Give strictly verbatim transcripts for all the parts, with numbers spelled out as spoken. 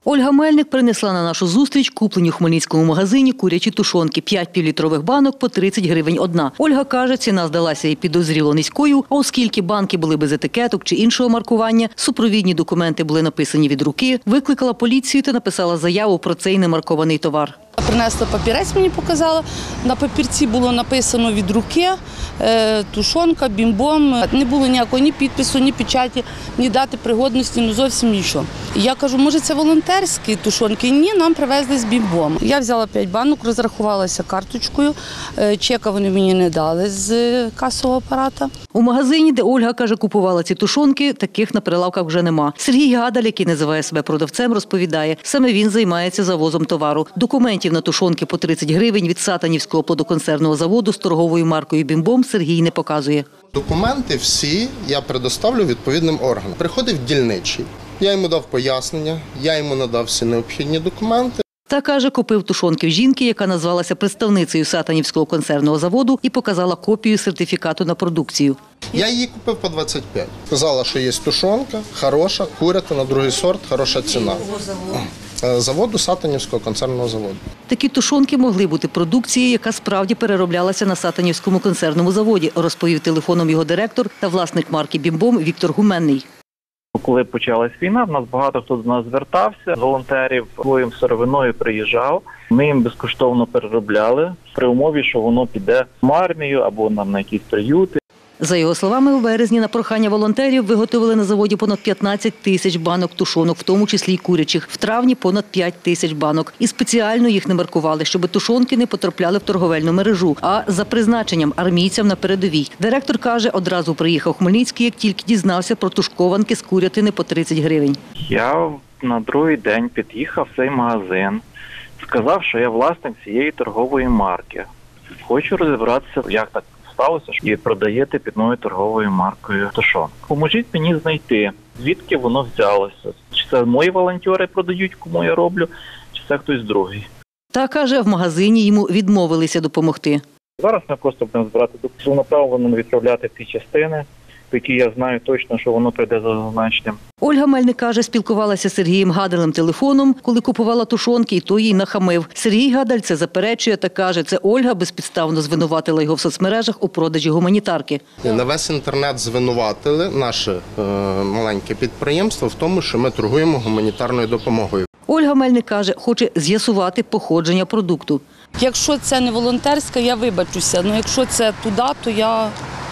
Ольга Мельник принесла на нашу зустріч куплені у хмельницькому магазині курячі тушонки. П'ять півлітрових банок по тридцять гривень одна. Ольга каже, ціна здалася їй підозріло низькою, а оскільки банки були без етикеток чи іншого маркування, супровідні документи були написані від руки, викликала поліцію та написала заяву про цей немаркований товар. Принесла папірець, мені показала. На папірці було написано від руки, тушонка, бімбом. Не було ніякого ні підпису, ні печаті, ні дати пригодності, ну зовсім нічого. Я кажу, може це волонтерські тушонки? Ні, нам привезли з бімбом. Я взяла п'ять банок, розрахувалася карточкою. Чека вони мені не дали з касового апарата. У магазині, де Ольга, каже, купувала ці тушонки, таких на прилавках вже нема. Сергій Гадаль, який називає себе продавцем, розповідає, саме він займається завозом товару. Документів на тушонки по тридцять гривень від Сатанівського плодоконсервного заводу з торговою маркою «Бімбом» Сергій не показує. Документи всі я предоставлю відповідним органам. Приходив дільничий, я йому дав пояснення, я йому надав всі необхідні документи. Та, каже, купив тушонки в жінки, яка назвалася представницею Сатанівського консервного заводу і показала копію сертифікату на продукцію. Я її купив по двадцять п'ять. Сказала, що є тушонка, хороша, курятина, другий сорт, хороша ціна. Заводу Сатанівського консервного заводу. Такі тушонки могли бути продукцією, яка справді перероблялася на Сатанівському консервному заводі, розповів телефоном його директор та власник марки «Бімбом» Віктор Гуменний. Коли почалась війна, в нас багато хто до нас звертався, волонтерів своїм сировиною приїжджав. Ми їм безкоштовно переробляли при умові, що воно піде в армію або на якісь приюти. За його словами, у березні на прохання волонтерів виготовили на заводі понад п'ятнадцять тисяч банок тушонок, в тому числі й курячих. В травні понад п'ять тисяч банок. І спеціально їх не маркували, щоб тушонки не потрапляли в торговельну мережу, а за призначенням армійцям на передовій. Директор каже, одразу приїхав у Хмельницький, як тільки дізнався про тушкованки з курятини по тридцять гривень. Я на другий день під'їхав в цей магазин, сказав, що я власник цієї торгової марки. Хочу розібратися, як так сталося, що і продаєте під новою торговою маркою тушонок. Поможіть мені знайти, звідки воно взялося. Чи це мої волонтери продають, кому я роблю, чи це хтось другий. Та, каже, в магазині йому відмовилися допомогти. Зараз ми просто будемо збирати докази, направлено відправляти в ті частини, по які я знаю точно, що воно прийде за зазначенням. Ольга Мельник, каже, спілкувалася з Сергієм Гадалем телефоном, коли купувала тушонки, і той їй нахамив. Сергій Гадаль це заперечує та каже, це Ольга безпідставно звинуватила його в соцмережах у продажі гуманітарки. На весь інтернет звинуватили наше е, маленьке підприємство в тому, що ми торгуємо гуманітарною допомогою. Ольга Мельник каже, хоче з'ясувати походження продукту. Якщо це не волонтерська, я вибачуся. Ну, якщо це туди, то я...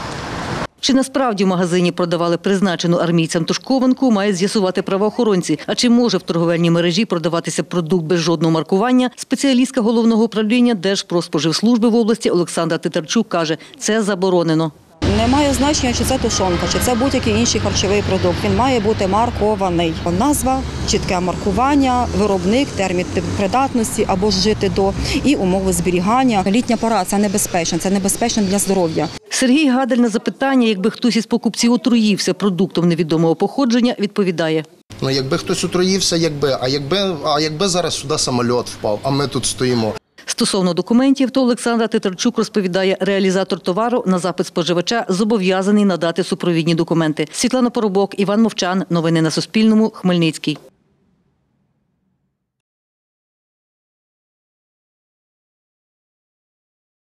Чи насправді в магазині продавали призначену армійцям тушкованку, мають з'ясувати правоохоронці. А чи може в торговельній мережі продаватися продукт без жодного маркування? Спеціалістка Головного управління Держпродспоживслужби в області Олександра Титарчук каже, це заборонено. Немає значення, чи це тушонка, чи це будь-який інший харчовий продукт. Він має бути маркований. Назва, чітке маркування, виробник, термін придатності або жити до і умови зберігання. Літня пора – це небезпечно, це небезпечно для здоров'я. Сергій Гадаль на запитання, якби хтось із покупців отруївся продуктом невідомого походження, відповідає. Ну, якби хтось отруївся, якби, а якби, а якби зараз сюди самоліт впав, а ми тут стоїмо. Стосовно документів, то Олександра Титарчук розповідає, реалізатор товару на запит споживача зобов'язаний надати супровідні документи. Світлана Поробок, Іван Мовчан. Новини на Суспільному. Хмельницький.